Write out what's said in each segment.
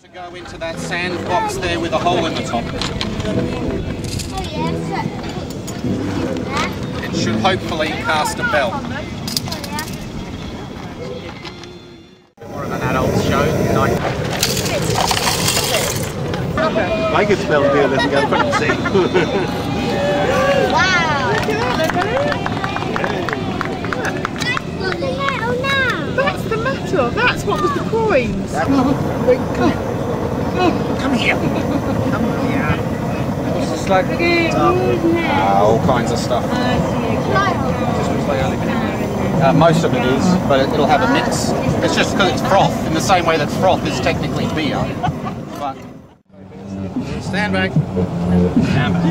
To go into that sand box there with a hole in the top. It should hopefully cast a bell. More of an adult show. I could smell beer letting go front and see. Wow! That's the metal. That's what was the coins. Come here. Come here. What's this like? All kinds of stuff. Most of it is, but it'll have a mix. It's just because it's froth, in the same way that froth is technically beer. But stand back. Stand back.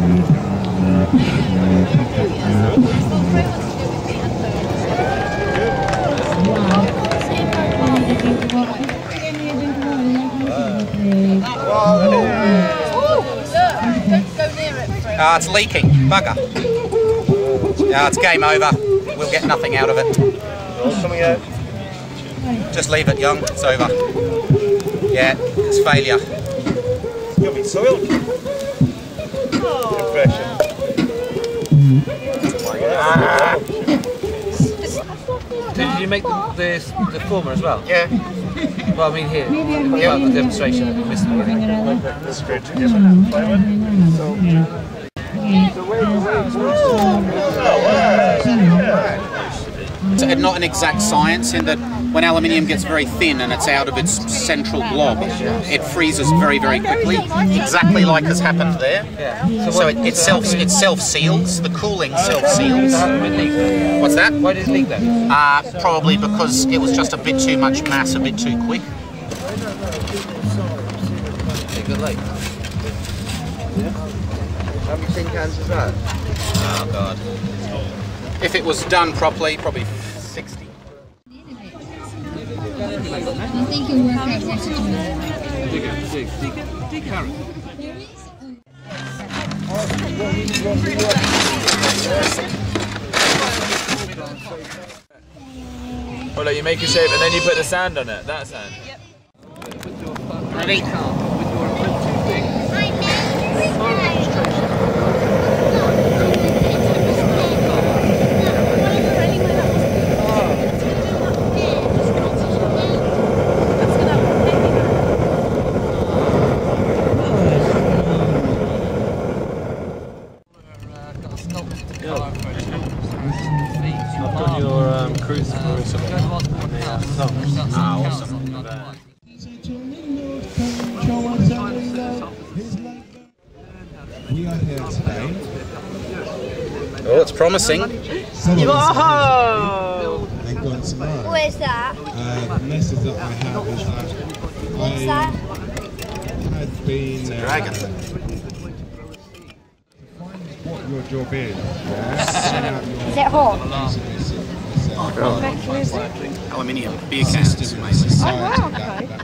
It's leaking. Bugger. It's game over. We'll get nothing out of it. Just leave it, young. It's over. Yeah, it's failure. It's going to be soiled. Impression. Did you make the former as well? Yeah. Well, I mean here. About the demonstration that we missed the beginning. It's not an exact science in that when aluminium gets very thin and it's out of its central blob, it freezes very, very quickly, exactly like has happened there. Yeah. So it self-seals, the cooling self-seals. What's that? Why did it leak then? Probably because it was just a bit too much mass, a bit too quick. Good lake. How many tin cans is that? Oh God. If it was done properly, probably 60. I think you'll work out what to do. Well, like you make a shape and then you put the sand on it. That sand. Yep. Ready? I've done your cruise for something. Awesome. We are here today. Oh, it's promising. Some of us have gone tomorrow. Where's that? The message that I have is that What's that? I had been Dragon. to find what your job is. Is it hot? Aluminium beer cans. Sisters in society Oh, wow, that